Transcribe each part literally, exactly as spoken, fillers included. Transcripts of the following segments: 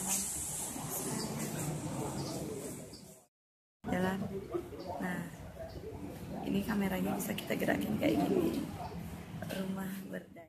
jalan. Nah, ini kameranya bisa kita gerakin kayak gini. Rumah berdaya.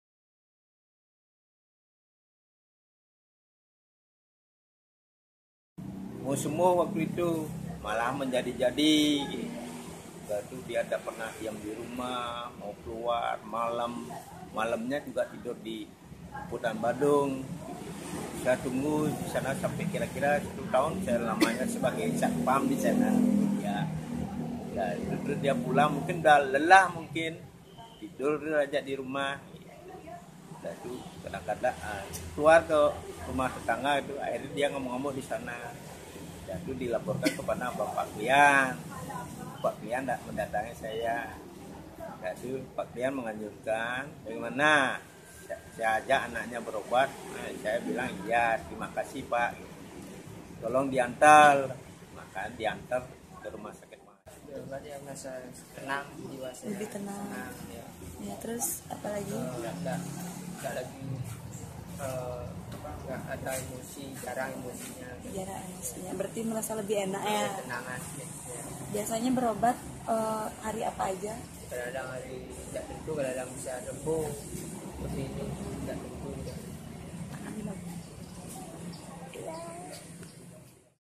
Mau semua waktu itu malah menjadi-jadi. Lalu dia ada pernah diam di rumah, mau keluar malam, malamnya juga tidur di hutan Badung. Saya tunggu di sana sampai kira-kira satu tahun saya lamanya sebagai satpam di sana. Ya, ya terus dia pulang mungkin udah lelah mungkin tidur aja di rumah. Lalu kadang-kadang uh, keluar ke rumah tetangga itu akhirnya dia ngomong-ngomong di sana. Lalu dilaporkan kepada Bapak Klian. Pak Klian tidak mendatangi saya. Lalu Pak Klian menganjurkan bagaimana saya ajak anaknya berobat. Nah, saya bilang iya, terima kasih Pak. Tolong diantar, maka diantar ke rumah sakit. Berobat ya merasa tenang jiwa saya. Lebih tenang. tenang ya. Ya, terus apa lagi? Uh, enggak, enggak lagi uh, enggak ada emosi, jarang emosinya. Jarang emosinya. Berarti merasa lebih enak ya. Tenangan ya. Biasanya berobat uh, hari apa aja? Kadang-kadang hari tidak tentu, kadang-kadang bisa Rebo. Seperti ini tidak tentu. Makan di